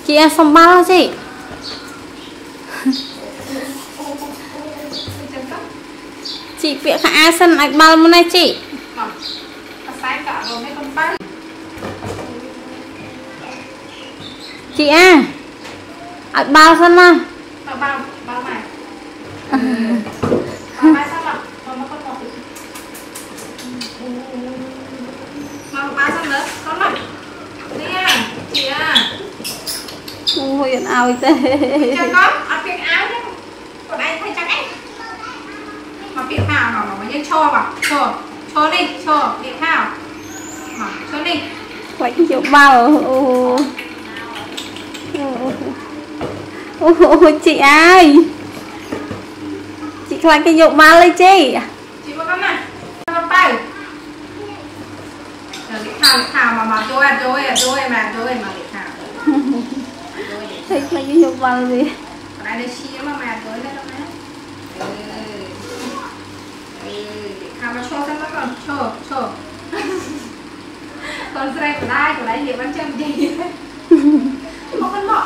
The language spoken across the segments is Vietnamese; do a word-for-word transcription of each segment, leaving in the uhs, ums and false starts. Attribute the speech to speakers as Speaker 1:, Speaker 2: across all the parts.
Speaker 1: chị em xong bao chị chị việc ai sân ạch bao hôm nay chị chị à ạch bao sân à
Speaker 2: bao bao bao mày bao mày sao mà bao nó con một bao bao sao nữa con này nè chị à
Speaker 1: ôi yên ao thế
Speaker 2: cho con ăn việc áo chứ còn anh thay chắc anh mà việc nào mà mà nhân cho mà cho cho đi cho việc nào mà cho đi
Speaker 1: quay cái chỗ bao ô ô chị ơi chị lại cái dụng bao lên chị
Speaker 2: chị có con này con tay để thảo để thảo mà mà tôi tôi tôi mà tôi mà để thảo
Speaker 1: thấy lại cái dụng bao gì
Speaker 2: còn đây đây chia mà mà tôi đây đâu nè để thảo mà cho xem nó còn cho cho còn đây của đây của đây thì vẫn chân gì một con bọ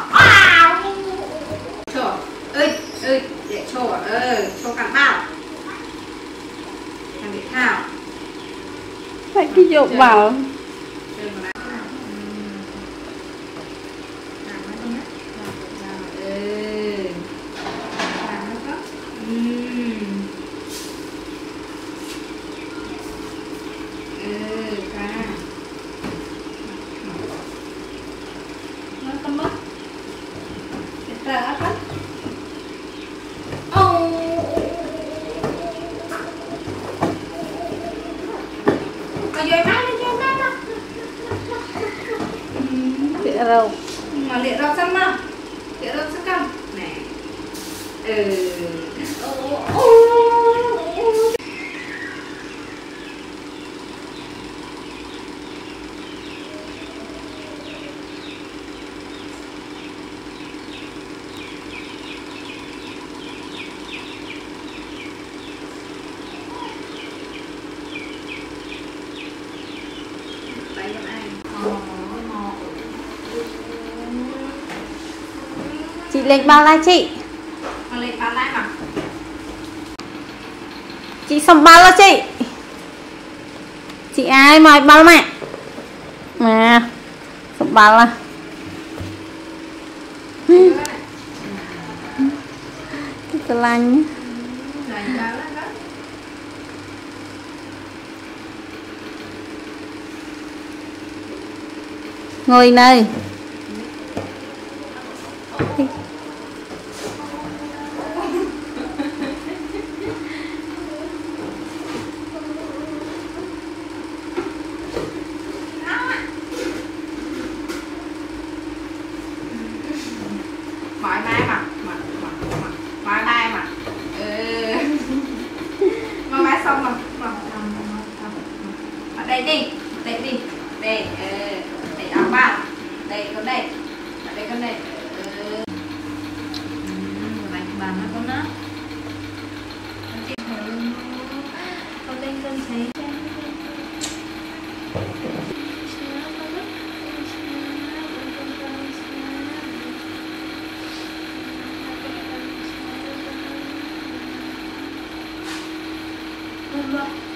Speaker 2: cho ơi ơi để cho ơi cho cả bao thằng để thảo
Speaker 1: thấy cái dụng vào rau
Speaker 2: mà liệt rau xanh mà liệt rau xanh cam nè ừ
Speaker 1: chị lên bao la chị
Speaker 2: mà lên bao la mà
Speaker 1: chị xong bao la chị chị ai mời bao mẹ mà xong bao la cái lanh ngồi nơi
Speaker 2: mỏi mai mà mà mà mỏi mai mà ừ mỏi mai xong mà mà ở đây đi đây đi đây đây áo bao đây con đây ở đây con đây ừ bàn bàn nó con nó con lên con thấy Hãy subscribe cho kênh Ghiền Mì Gõ để không bỏ lỡ